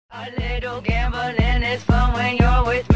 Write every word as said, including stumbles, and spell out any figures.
A little gambling is fun when you're with